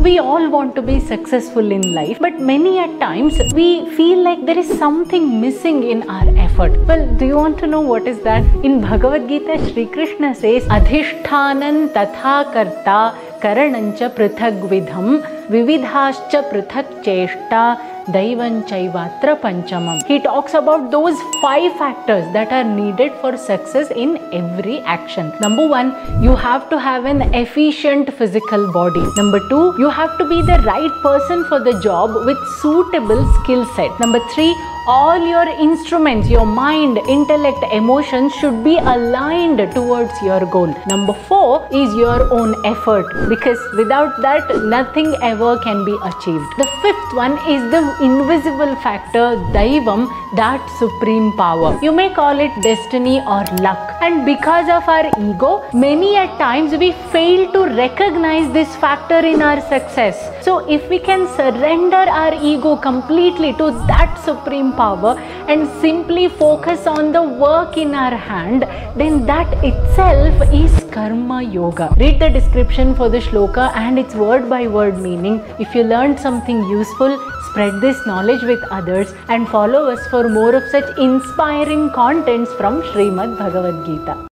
We all want to be successful in life, but many at times we feel like there is something missing in our effort. Well, do you want to know what is that? In Bhagavad Gita, Shri Krishna says, Adhishtanan tatha karta karanancha prithagvidham vividhascha prithak cheshta Daivanchaivatra Panchamam. He talks about those 5 factors that are needed for success in every action. Number 1, you have to have an efficient physical body. Number 2, you have to be the right person for the job with suitable skill set. Number 3, all your instruments, your mind, intellect, emotions should be aligned towards your goal. Number 4 is your own effort, because without that nothing ever can be achieved. The 5th one is the invisible factor, Daivam, that supreme power. You may call it destiny or luck. And because of our ego, many at times we fail to recognize this factor in our success. So if we can surrender our ego completely to that supreme power and simply focus on the work in our hand, then that itself is Karma Yoga. Read the description for the shloka and its word by word meaning. If you learned something useful, spread this knowledge with others and follow us for more of such inspiring contents from Srimad Bhagavad Gita.